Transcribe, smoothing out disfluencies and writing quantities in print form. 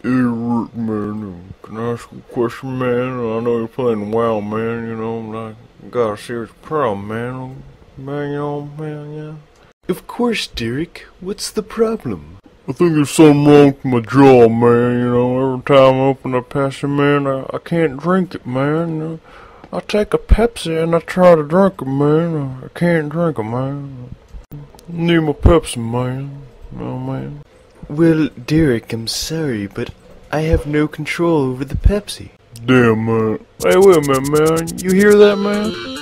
Hey, Rick, man, can I ask you a question, man? I know you're playing WoW, man, like, got a serious problem, man. Man, man, yeah. Of course, Derek. What's the problem? I think there's something wrong with my jaw, man, every time I open a Pepsi, man, I can't drink it, man. I take a Pepsi and I try to drink it, man. I can't drink it, man. I need my Pepsi, man. Man. Well, Derek, I'm sorry, but I have no control over the Pepsi. Damn, man. Hey, wait a minute, man. You hear that, man?